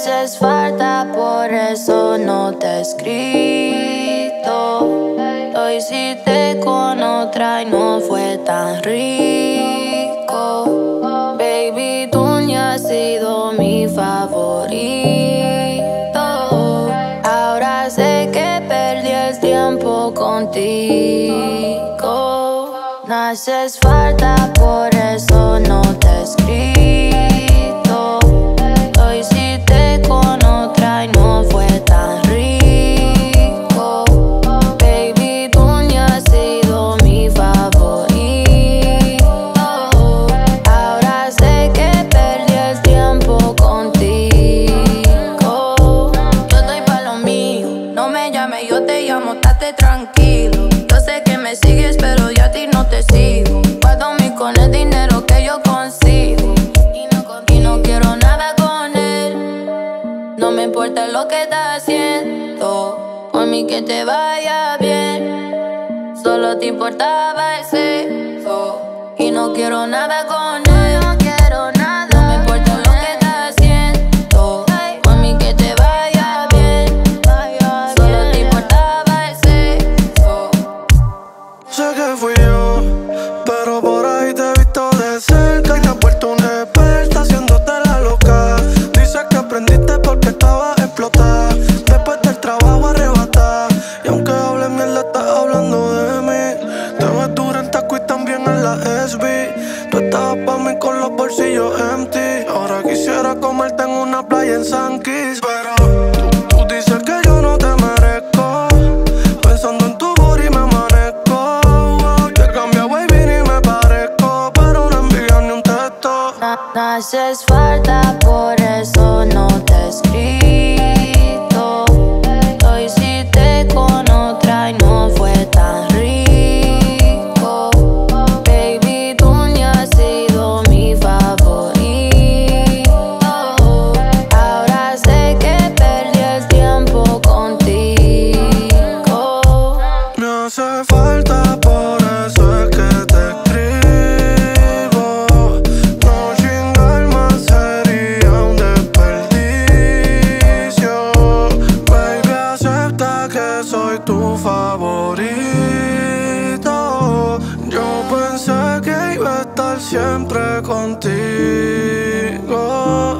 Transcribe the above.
haces falta, por eso no te he escrito. Lo hiciste con otra y no fue tan rico. Baby, tú ni has sido mi favorito. Ahora sé que perdí el tiempo contigo. No haces falta, por eso no te he escrito. Lo hiciste con otra y no fue tan rico. Baby, tú ni has sido mi favorito. Ahora sé que perdí el tiempo contigo. Yo estoy pa' lo mío, no me llames, yo te llamo, estate tranquilo. Yo sé que me sigues, pero yo a ti no te sigo. Guardo mi con el dinero que yo consigo. Y no quiero nada con él. No me importa lo que estás haciendo, por mí que te vaya bien. Solo te importaba el sexo y no quiero nada con él. No quiero nada. No me importa lo que estás haciendo, por mí que te vaya bien. Solo te importaba el sexo. Sé que fui yo, pero por ahí te he visto de cerca y te has vuelto una experta haciéndote la loca. Dices que aprendiste porque estabas explotada, después del trabajo arrebatada. Y aunque hables mierda, estás hablando de mí. Te ves dura en taco y también en la SB. Tú estabas pa' mí con los bolsillos empty. Ahora quisiera comerte en una playa en San Kitts, pero tú dices que yo no te merezco. Pensando en tu booty me amanezco. Te cambio baby ni me parezco, pero no envío ni un texto. No haces falta, por eso no te he escrito. Lo hiciste con otra y no fue tan rico. Baby, tú ni has sido mi favorito. Ahora sé que perdí el tiempo contigo. Me hace falta, por eso es que te escribo. No chingar más sería un desperdicio. Baby, acepta que soy tu favorito. Yo pensé que iba a estar siempre contigo.